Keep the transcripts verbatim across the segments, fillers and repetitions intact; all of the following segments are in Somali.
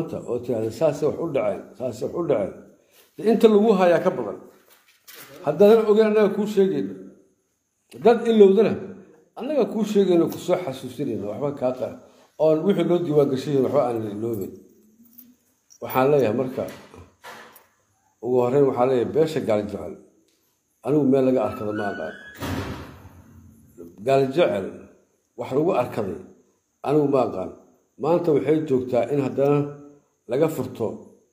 maanta oo tiraahdo saasay wax u dhaceen saasay wax u dhaceen inta lagu hayaa ka badan haddaadan ogeyn annaga kuu sheegayno dad ilowdana annaga kuu sheegayno kusoo xasuusinayno waxba kaa qara oon wixii loo diiwaan gashayin waxba aan iloobin waxaan leeyahay marka ugu horreyn waxaan leeyahay beesha gaali jecel anigu meel laga arkado ma aqaan gaali jecel wax lagu arkaday anigu ma aqaan maanta waxay joogtaa in haddana laga furto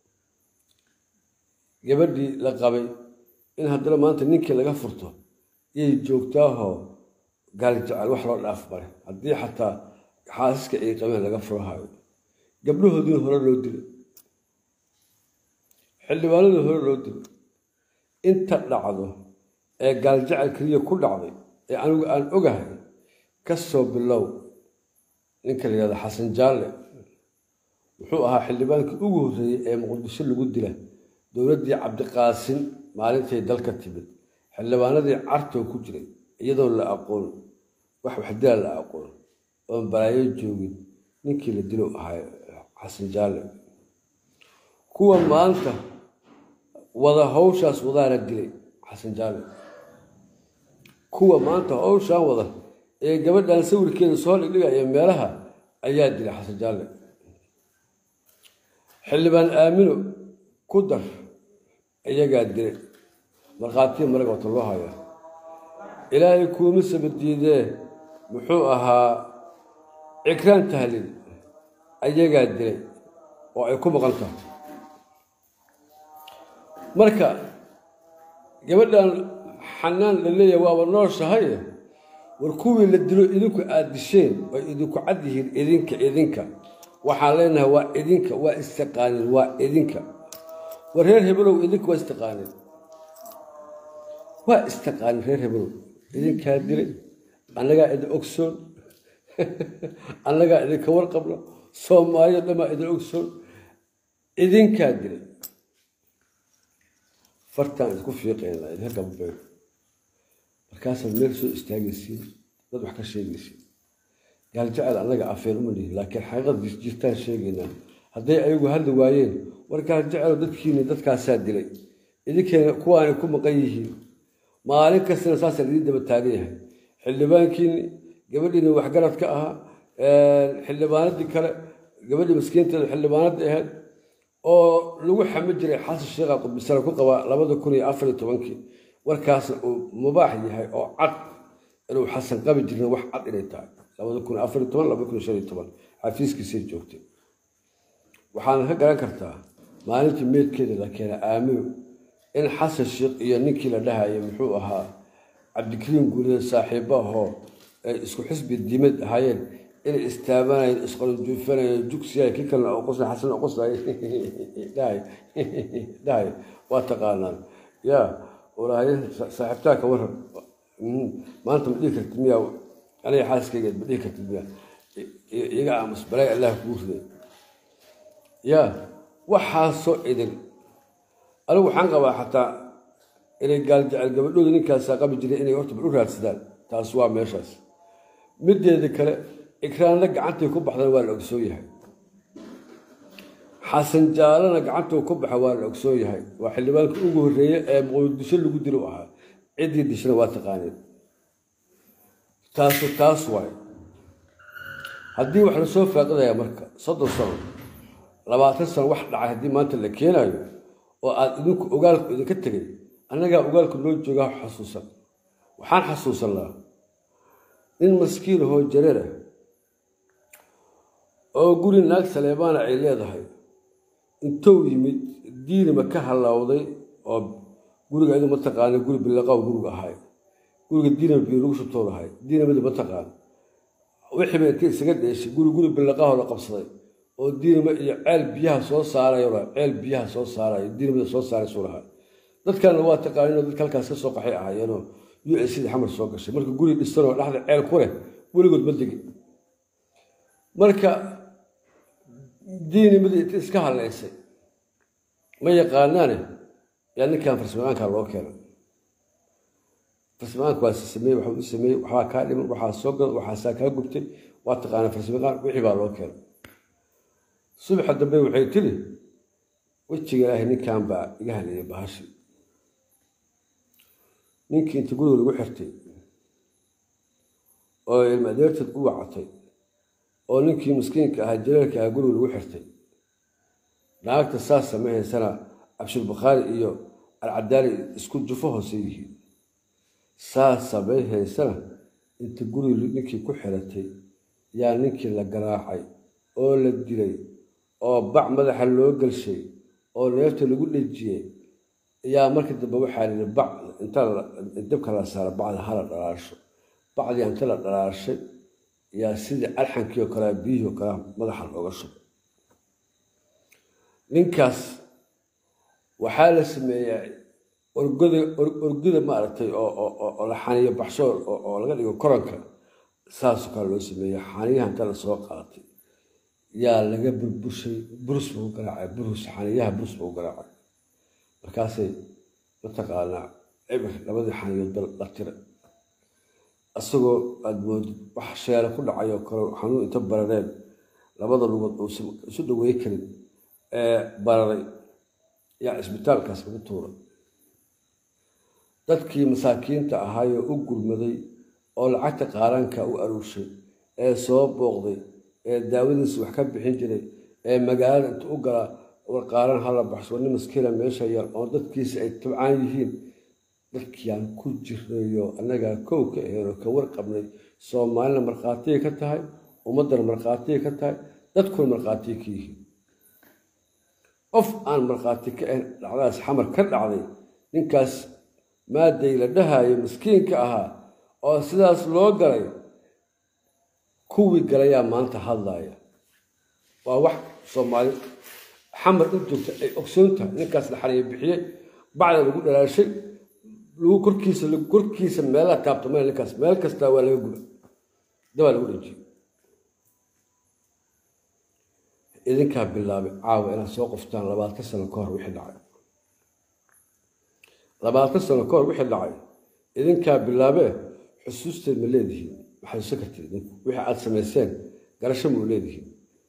gabadhii la qabay in haddana maanta ninkii laga furto yay joogtaahoo gaali jecel wax loo dhaaf mare haddii xataa xaasiska ay qabeen laga furahayo gabdhahoodiina hore loo dilay xildhibaanadii hore loo dilay inta dhacdo ee gaali jecel keliya ku dhacday ee anigu aan ogahay ka soo bilow ninka la yidhahdo xasan jaalle wuxuu ahaa xildhibaankii ugu horreeyey ee muqdisho lagu dila dowladdii cabdiqaasin maalintay dalka timid xildhibaanadii cartoo ku jiray iyadoo la aqoon wax waxdila la aqoon oon balaayo joogin ninkii la dilo ahaa xasan jaalle kuwa maanta wada hawshaas wadaana dilay xasan jaalle kuwa maanta hawshaan wada ee gabadhan sawirkeeda soo dhigdhigaya meelaha ayaa dilay xasan jaalle xildhibaan aamino ku dar iyagaa dilay markhaatiya maraga wata loo hayaa ilaahay kuuma sabadiidee muxuu ahaa cikraan tahliil ayagaa dilay oo ay ku maqan tahay marka gabadhan xanaan la leeyahay waaba nooshahay war kuwii la dilo idinku aad disheen oo idinku cad yihiin idinka idinka waxaan leenahay waa idinka waa istaqaanin waa idinka war reer hebelow idinka waa istaqaanin waa istaqaanin reer hebelow idinkaa dilay annagaa idin ogsoon annagaa idinka warqabna soomaaliya dhamaa idin ogsoon idinkaa dilay fartaan isku fiiqayna idinka gambeyn markaasaad meel soo istaagaysiin dad wax ka sheegaysiin gaal jecel annaga afeen uma lihin laakiin xaqiiqad jirtaan sheegaynaa hadday ayagu hadli waayeen war gaal jecelo dadkiini dadkaasaa dilay idinkeena kuwaanay ku maqan yihiin maalin kastana saasaa laidin daba taagan yahay xildhibaankiini gabadhiina waxgarad ka ahaa xildhibaanadii kale gabadhii maskiinteeda xildhibaanadii ahayd oo lagu xamid jiray xasan sheekha qudbisana ku qabaa labada kun iyo afar iyo tobankii warkaasna uu mubaax yahay oo cad inuu xasan qabi jirna wax cad inay tahay labada kun iyo afar iyo toban labada kun iyo shan iyo toban xafiiskiisay joogtay waxaana ka garan kartaa maalintii meedkeeda la keena aamino in xasan sheekh iyo ninkii la dhahayay muxuu ahaa cabdikariim guuleed saaxiibo ahoo ay isku xisbi diimad ahaayeen inay istaabanayeen isqalanjuufanayeen jugsiyaay kii kalena oqosay xasan oqosay dhahay dhahay waa taqaanaan yaa walaaye saaxiibtaa ka waran maanta ma dhihi kartid miyaa aniga xaaskaygeed ma dhihi kartid miyaa iga aamus balay allah kuu riday yaa waxaasoo idin anigu waxaan qabaa xataa inay gaal jecel gabadhooda ninkaasaa qabi jiray inay horta bal u raadsadaan taas waa meeshaas mideeda kale ikraanna gacantay ku baxdana waa la ogsoon yahay xasan jaalana gacantuu ku baxa waa la ogsoon yahay waa xildhibaanka ugu horreeye ee muqdisho lagu dilo ahaa ciddii dishana waa taqaaneen taasu taas waay haddii wax lasoo faaqidaya marka soddon sano labaatan sano wax dhacay haddii maanta la keenayo oo aad idinku ogaalku idinka tegay annagaa ogaalku noo joogaa xasuusan waxaan xasuusanaa nin maskiin ahoo jareer ah oo guri naag saleebaana ay leedahay intuu yimid diinima ka hallawday oo guriga idu mataqaana guri bilaqaw guriga ahay guriga diinima biyo lagu shubtoo lahay diinimada mataqaana wixiiba intay isaga dheeshay guri guri bilaqaho la qabsaday oo diinima iyo ceel biyaha soo saarayo ceel biyaha soo saarayo diinimada soo saaraysu lahaa dadkana waa taqaaninoo dadka halkaas ka soo qaxay ahaayeenoo u s sidii xamar soo gashay marka guri dhisanoo dhexda ceel ku leh weligood ma degin marka diinimadii inta iska hadlaysay ma yaqaanaane yaa ninkan farsamaqaankaa loo keenay farsamaqaanka waa sameeyey waxuu u sameeyey waxbaa kaa dhiman waxaa soo gada waxaasaa kaa gubtay waa taqaanaa farsamaqaan wixii baa loo keenay subax dambe waxay tiri wajiga ilaahay ninkan baa iga haliyay bahashi ninkii inta guriga lagu xirtay oo ilma adeertad u wacatay oo ninkii miskiinka ahaa jaleelka ahaa guriga lagu xirtay naagta saas samahaysana cabshulbakhaari iyo alcadaali isku jufo hoose yihiin saas samahaysana inta guriga ninkii ku xiratay yaa ninkii la garaacay oo la dilay oo bac madaxa loo galshay oo neefta lagu dhejiyey yaa markii dambe waxaa la yidhi bac inta dabka la saara bacda hala dhalaasho bacdii inta la dhalaashay yaa sidii alxankii oo kalea biyihii oo kalea madaxa looga shubay ninkaas waxaa la sameeyaa orgada orgida maaragtay oo la xaniyo baxsho oo laga dhigo koranka saasoo kale loo sameeya xaniyaha inta la soo qaatay yaa laga burbushay burus buu garaacay burus xaniyaha burus buu garaacay markaasay mataqaanaa cibir labadii xaniyood la tiray asagoo aada moodid wax sheele ku dhacay oo kale xanuun inta barareen labada lugood uusan isu dhaweey karin ee bararay yaa isbitaalkaas lagu tuuray dadkii masaakiinta ahaayoo u gurmaday oo lacagta qaaraanka u aruurshay ee soo booqday ee daawadiisa wax ka bixin jiray ee magaalada inta u gala warqaaran hala baxso nin maskiila meesha yar oo dadkiisa ay tabcaan yihiin dadkiiyaan ku jirnayo annagaa kow ka aheeno ka warqabnay soomaalina markhaatiyay ka tahay ummaddana markhaatiyay ka tahay dadkuna markhaatiyay ka yihiin qof aan markhaati ka ahayn dhacdaas xamar ka dhacday ninkaas maaday la dhahayo miskiinka ahaa oo sidaas loo galay kuwii galayaa maanta hadlaaya waa wax soomaali xamar u joogta ay ogsoon tahay ninkaas la xaniyo bixiyey bacda lagu dhalaashay lagu korkiisa korkiisa meelaha taabto meel ninkaas meel kastaa waa laga guba dabaa lagu dhajiyey idinkaa bilaabay caawa inaad soo qoftaan labaatan sano ka hor wixii dhacay labaatan sano ka hor wixii dhacay idinkaa bilaabee xusuusteed ma leedihiin waxaad isu kartid idinku wixii aada samayseen garasho ma u leedihiin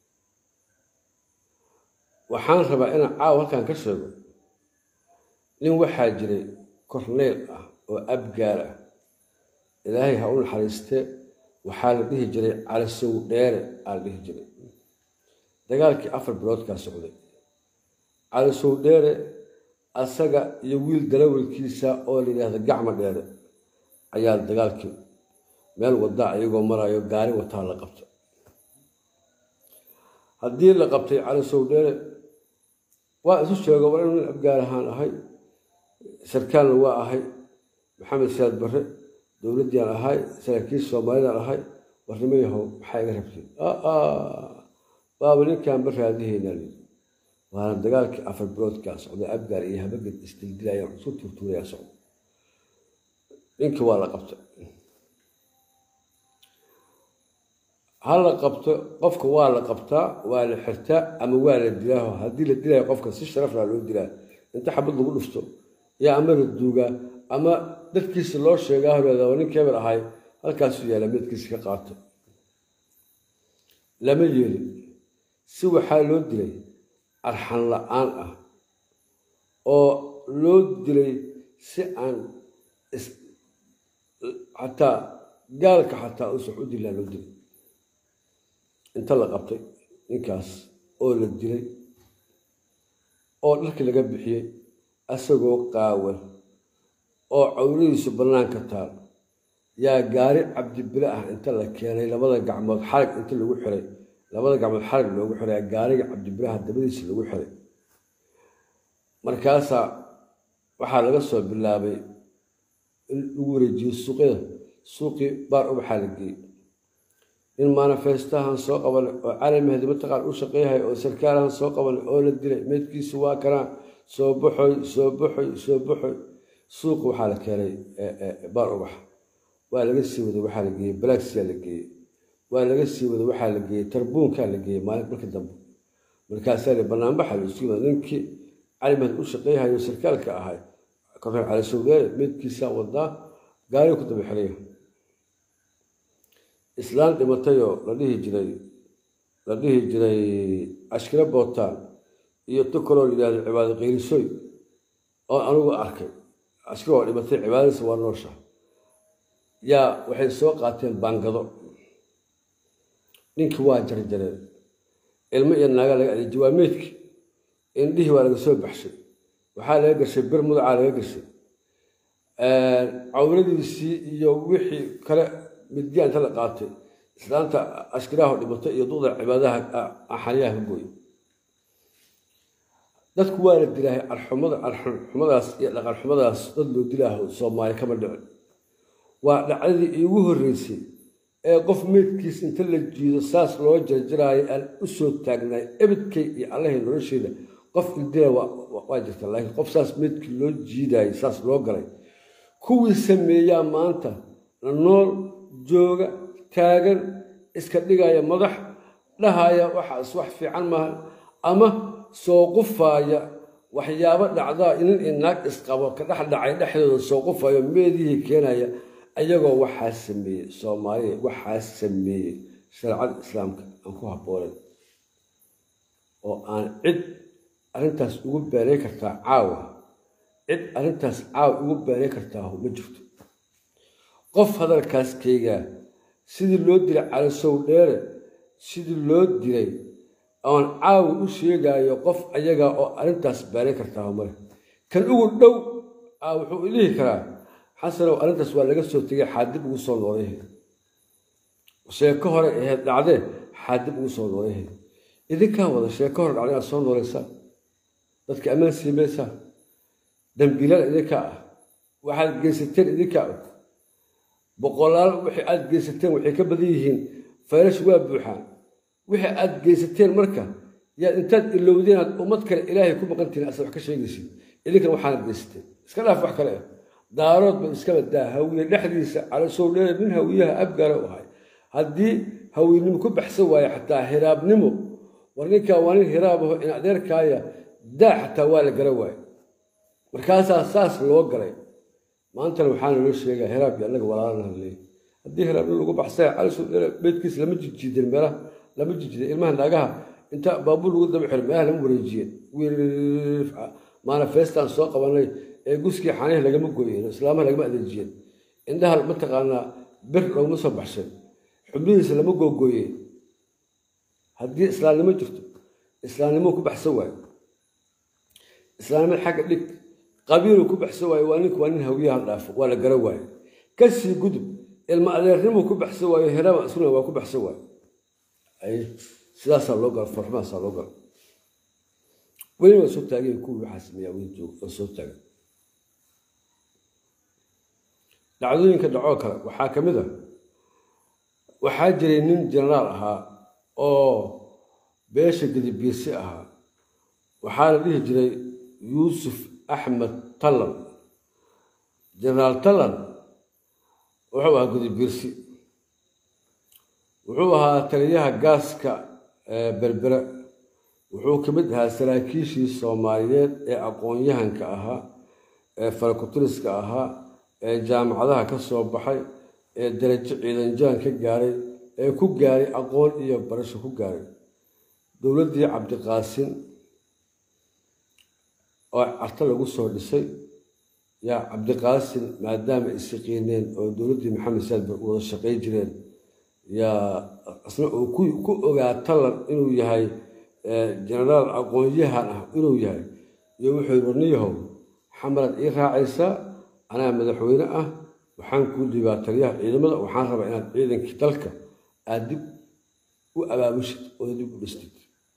waxaan rabaa inaan caawa halkan ka sheego nin waxaa jiray korneyl ah oo abgaar ah ilaahay ha u naxariistee waxaa la dhihi jiray calisow dheere aa la dhihi jiray dagaalkii afar biloodkaa socday calisow dheere asaga iyo wiil dalawalkiisa oo la yidhaahda gacma dheere ayaa dagaalkii meel wadaa ayagoo marayo gaari wataa la qabtay haddii la qabtay calisow dheere waa isu sheego war inu nin abgaar ahaan ahay sarkaalna waa ahay maxamed siyaad barre dowladdiaan ahay saraakiil soomaalidaan ahay warnimo yahow maxaa iga rabtay baaba ninkaan ba raadihaynaa lii waana dagaalkii afar biloodkaa socday abgaar iyo habaged isdildilayaa isu tuurtuurayaa socday ninkii waa la qabtay ha la qabto qofka waa la qabtaa waa la xirtaa ama waa la dilaaho haddii la dilaayo qofka si sharaflaa loo dilaa inta xabad lagu dhufto yaa ama la duugaa ama dadkiisa loo sheegaa horeeda oo nin keebel ahay halkaasuu yaala meedkiisa ka qaato lama yeelin si waxaa loo dilay arxan la-aan ah oo loo dilay si aan xataa gaalka xataa uusan u dilaa loo dilay inta la qabtay ninkaas oo la dilay oo dharkii laga bixiyey asagoo qaawan oo cawladiisu bannaanka taal yaa gaari cabdibile ah inta la keenay labada gacmood xarig inta lagu xiray labada gacmood xarig loogu xiray gaariga cabdibilaha dabadiisa lagu xiray markaasaa waxaa laga soo bilaabay in lagu wareejiyo suuqyada suuqii baar ubaxaa la geeyey in manifestahan soo qabanay oo cali mahdi mataqaan u shaqeeyahay oo sarkaalahan soo qabanay oo la dilay meedkiisu waa kanaa soo baxoy soo baxoy soo baxoy suuqa waxaa la keenay baar ubax waa laga sii waday waxaa la geeyey balagsiyaa la geeyey waa laga sii waday waxaa la geeyey tarbuunkaa la geeyey maalin markii dambe markaasaa la banaanbaxa la isu yimid ninkii cali mahdi u shaqeeyahay oo sarkaalka ahay korreer cali sowdeere meedkiisaa wadaa gaariga ku daba xiraya islaan dhimatayoo la dhihi jiray لديه جري أشكال بوتان يتكلوا إلى العبادة غير سوي أو أنا أركي أشكال اللي مثل عبادة سوى النورشة يا وحين سوق قاتل بانقضوا نينك واجر جري المية الناقل الجواميتك إن ديه ولا سوي بحشي وحال يقرش برمض على يقرش عوردي السي يوحي كلا مديان تلقاتي إسلامتا أشكراه اللي بطيء يضوض عبادها أحاليها بقوي dadku waa la dilaahay arxumada arxumadaas iyo dhaqan xumadaas dad loo dilaaho Soomaali kama dhicin waa dhacdadii ugu horeysay ee qof meedkiis inta la jiido saas loo jarjaraayo aan u soo taagnay ebadkay iyo Allaah nolosheeda qof ildiya waa jirta laakiin qof saas meedkii loo jiidaayay saas loo galay kuwii sameeyaa maanta nool jooga taagan iska dhigaya madax dhahaya waxa wax fiican ma ama soo qufaya waxyaabo dhacda in inaag isqabo ka dhaxdhacay dhaxdooda soo qufayo meedii keenaya ayagoo waxa sameeyay Soomaaliya waxa sameeyay sharciyada islaamka aan ku haboolen oo aan cid arintaas ugu baaray karta caawa cid arintaas caawa ugu baaray karta ma jirto qof hadalkaas kayga sidii loo dilay cali sow dheere sidii loo dilay aan caaw u sheegayo qof ayaga oo arintaas baaray kartaa mare kan ugu dhow aa wuxuu ilaahi karaa xasanow arintaas waa laga soo tagay xadib ugu soo nooleeyay sheeko hore ee dhacday xadib ugu soo nooleeyay idinka wada sheeko hore dhacday soo nooleeysa dadka amaan siimaysa dambiilada idinka waxaad geysateen idinka boqolaal wixii aad geysateen waxay ka badan yihiin fayrash waa buuxaan wixii aad geysateen marka yaa intaad ilowdeen aad ummad kale ilaahay ku maqantiin asal wax ka sheegaysid idinkan waxaad geysateen iska dhaaf wax kale daarood ba iska badaa hawiye dhexdiisa cala soo dheer min hawiyaha abgaara u ahay haddii haweenimo ku baxsan waayo xataa hiraabnimo warninka waa nin hiraab ah in adeerkaaya daa xataa waa la gara waayo markaasaa saas loo galay maantana waxaan loo sheegaa hiraab iyo annaga walaalana hadlay haddii hiraabnimo lagu baxsay cala soo dheer beedkiis lama jijiidin meelaha lama jijiday ilmaha naagaha inta baabuur lagu daba xir meelaha lama wareejiyeen maana feestaan soo qabanay ee guskii xanaha lagama gooyeen islaamaha lagama adeejiyeen indhaha ma taqaanaa bir looguma soo baxshay xubnihiisa lama googooyeen haddii islaamnimo jirto islaamnimo ku baxsan waayo islaamnimo xagga dhig qabiilu ku baxsan waayo waa ninku waa nin hawiyahan dhaafo waa la gara waayo kasii gudub ilma adeernimo ku baxsan waayo hiraaba isuna waa ku baxsan waayo ay sidaas loo gal farxmaas loo gal weli waa soo taagay ku waxa sameeyaa wiil joog oo soo taagay dhacdooyinka dhaco kale waxa kamid ah waxa jiray nin jeneraal ahaa oo beesha gadibiisi ahaa waxa la dhihi jiray Yuusuf Axmed Talan jeneraal Talan wuxuu ahaa gadibiisi wuxuu ahaa taliyaha gaaska berbera wuxuu ka mid ahaa saraakiishii Soomaaliyeed ee aqoon-yahanka ahaa ee farakutiriska ahaa ee jaamacadaha ka soo baxay ee darajo ciidan jaan ka gaaray ee ku gaaray aqoon iyo barasho ku gaaray dowladii Cabdiqaasin oo arta lagu soo dhisay yaa Cabdiqaasin maadaama ay siqiineen oo dowladii Maxamed Saad wada shaqeey jireen يا أصلا كل كل وجع طلع إنه يهاي جنرال أقوياء إنه يهاي يوحي برنيهم حملت إيقاع عيسى أنا مدحوينة وحن كل باتريها إذا ما وحن ربعنا إذا كتلك أدب وأبا مشت وأدب بستد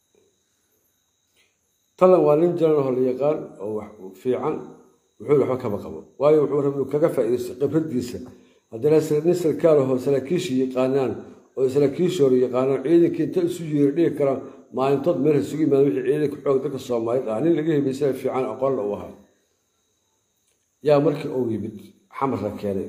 طلع والين جنرال اللي قال أو في عن وحول حكم قبل وايو وحول كجفة قبل ديسة هذا نسل كاره سلكيش يقانان أو سلكيش ور يقانان عيدك كنت سجير ليه كرا ما ينتظر منه سجي ما يحيي عيدك حق ذاك الصومالي يعني لقيه بيسافر في عن أقل وها يا مرك أوي بد حمر كاري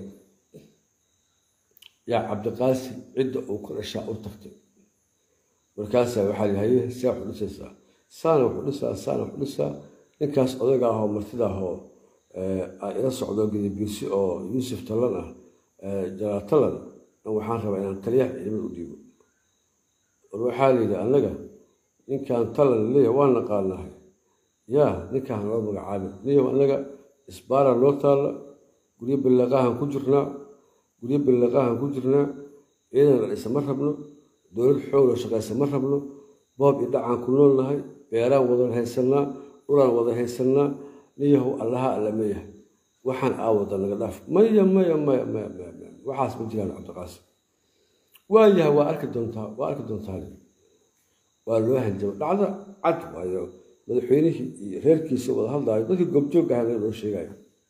يا عبد القاسم عدة وكل أشياء وتفتي مركاسة وحالي هي ساعة ونص سنة ونص سنة ونص نكاس أضيقه مرتده إلى السعودية قد بيسي أو يوسف تلنا جرى تلنا وحان ربع إن تريح إلى الوديو والوحالي لأنك إن كان طلع لي وأنا قال له يا نكان ربك عابد ليه وأنك إسبار اللوطال قريب اللقاها كجرنا قريب اللقاها كجرنا إذا رئيس مرحبنا دول الحول وشقاس مرحبنا باب يدعى كلون لهاي بيران وضر هيسلنا وران وضر هيسلنا ليه الله ألميه وحن أعوض الغلاف مية مية مية مية مية وحاسب الجيران عبد القاسم وياه وأركض دونتها وأركض دونتها والواحد جب بعد عد وياه مدحينه غير كيس ولا هذا يقول جبتوك هذا الشيء جاي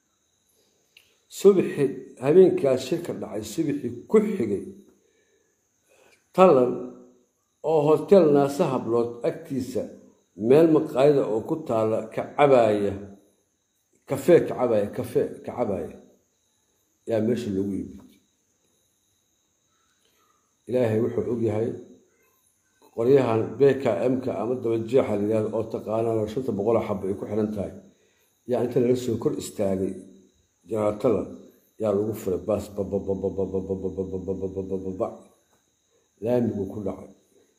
صبح هبين كشركة دعي صبح كل حاجة طلع أو هوتيل ناسها بلوت أكتيسة مال مقايدة أو كنت على كعباية كافيه كعباية كافيه كعباية يا ماشي اللويب إلهي وحو أوجي هاي قريها بيكا أمكا أمد وجيحة اللي أو تقانا رشوت بقولها حبة يكون حرنتاي يعني أنت لسه كل استاغي جرى طلع يا الغفر باس بابا بابا بابا بابا بابا بابا بابا بابا لا يملك كل عام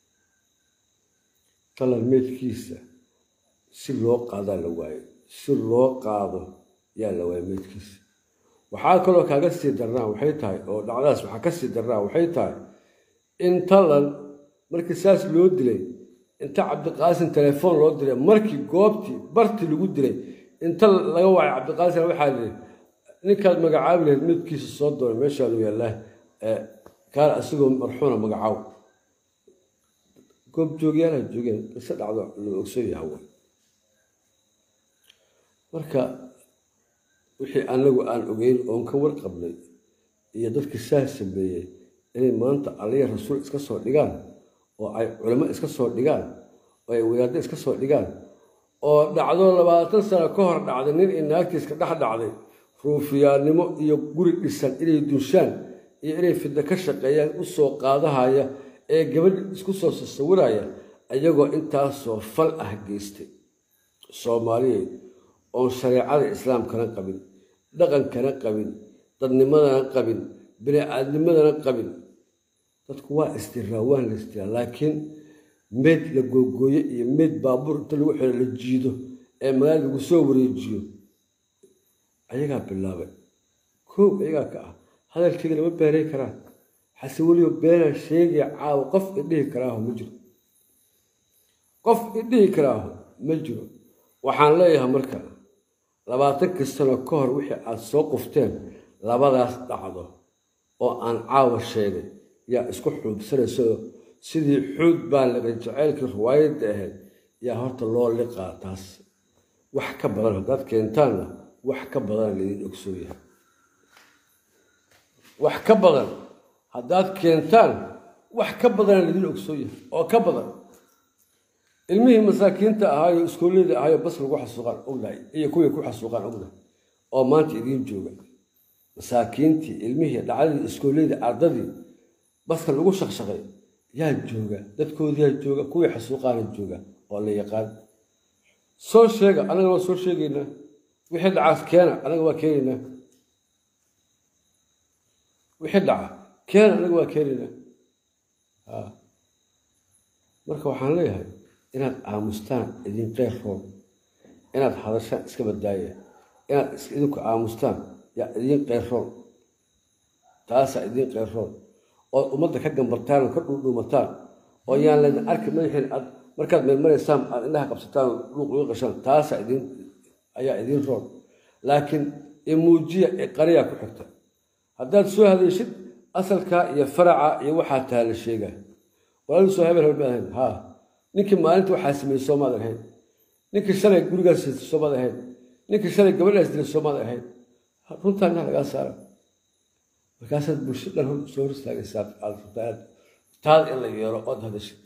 طلع ميت كيسة سلو قاضي لواي سلو قاضي يا لواي ميت كيسة وحال كله كاغسي درنا وحيتاي أو دعلاس وحكسي درنا وحيتاي إن طلع markii saas loo dilay inta Cabdiqaasin telefoon loo diray markii goobti barti lagu dilay inta laga wacay Cabdiqaasin waxa la ninkaad magacaab lahayd midkiisa soo dooray meesha uu yaallaa ee kaar asagoo marxuuna magacaaw goob joogyaala joogeen isa dhacdo loo ogsoon yahay marka wixii anagu aan ogeyn oo ka warqabnay iyo dadka saas sameeyay inay maanta Alle rasuul iska soo dhigaan oo ay culimo iska soo dhigaan oo ay wadaad iska soo dhigaan oo dhacdo labaatan sano ka hor dhacday nin inaagtiis ka dhax dhacday ruufiyaanimo iyo guri dhisan inay dunshaan iyo inay fidda ka shaqeeyaan u soo qaadahaya ee gabadh isku soo sawiraya ayagoo intaas soo fal ah geystay Soomaaliyeed oo shariicada islaamkana qabin dhaqankana qabin dadnimadana qabin bini'aadnimadana qabin dadku waa istirraawaan la istirraa laakiin mid la googooyo iyo mid baabuur inta lagu xiro la jiido ee magaalada lagu soo wareejiyo ayagaa bilaabay koob ayagaa ka ah hadalkayga lama beeray karaan xase weliba beena sheegaya caawa qof idhihi karaaho ma jiro qof idhihi karaaho ma jiro waxaan leeyahay marka labaatan sano ka hor wixii aad soo qufteen labadaas dhacdo oo aan caawa sheegay يا اسكو حود سلسو سيدي حود بالغ جعلك روايد اهل يا هرت الله لقى تاس wax ka badan hadaad keentaana wax ka badan leedin ogsoya wax ka badan hadaad keentaan wax ka badan leedin ogsoya oo ka badan ilmihii masaakiinta ahaayo iskoolada ahaayo bas lagu xasuuqan ognaay iyo kuwii ku xasuuqan ognaay oo maanta idin jooga masaakiintii ilmihii dhacday iskoolada ardadii بس لو شقشقي يا جوجا dadkoodii yaa jooga kuwii xasuuqaan jooga oo la yaqaan soo sheega anaga waa soo sheegayna wixii dhacaas keena anaga waa keenayna wixii dhaca keena anaga waa keenayna ha marka waxaan leeyahay inaad aamustaan idin qeyr roon inaad hadashaan iska badaaya inaad idinku aamustaan yaa idin qeyr roon taasa idin qeyr roon oo umada ka gambartaan ka dhuudhuumataan oo yaan la arki madaxin markaad meel mareysaan aad indhaha qabsataan luuq luuq qashan taas idin ayaa idin roon laakiin imuujiya qariya ku xigta hadaad soo hadashid asalka iyo faraca iyo waxa taal sheega walaal soo hebel baahan ha ninkii maalinta waxa sameeyay Soomaaliya ahayd ninkii shalay gurigaas Soomaaliya ahayd ninkii shalay gabadhaas dilay Soomaaliya ahayd runtaan laga saaray markaasaad bulshada hor soo istaagaysaa alfataad taad in la yeero oo hadashid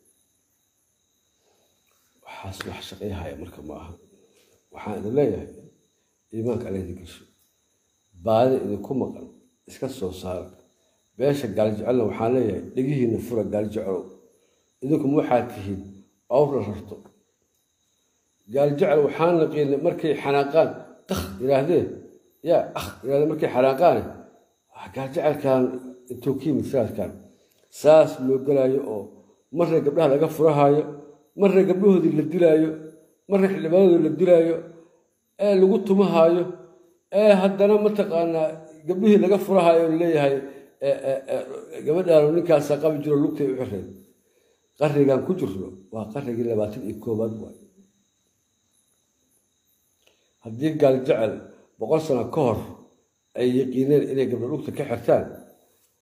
waxaas wax shaqeeyahay marka ma aha waxaan idin leeyahay iimaanka Alle idinkiisu baadi idinku maqan iska soo saar beesha gaal-jecel waxaan leeyahay dhigihiina fura gaal-jecel idinku waxaad tihiin awr rarto gaal-jecel waxaan naqeen markay xanaaqaan qaq ilaahdeen yaa akh ilaahdeen markay xanaaqaan gaal-jecel kan توكيم ثلاث كان ساس لو قلايو او marna gabdhaha laga furahaayo marna gabdhahoodii la dilaayo marna xildhibaanadooda la dilaayo ee lagu tumahaayo ee haddana mataqaanaa gabdhihii laga furahaayo oo leeyahay gabadhaanu ninkaasa qabi jiro lugtay u xireen qarnigan ku jirno waa qarnigii labaatan iyo koowaad waay haddii gaal jecel boqol sano ka hor ay yaqiineen inay gabdho lugta ka xirtaan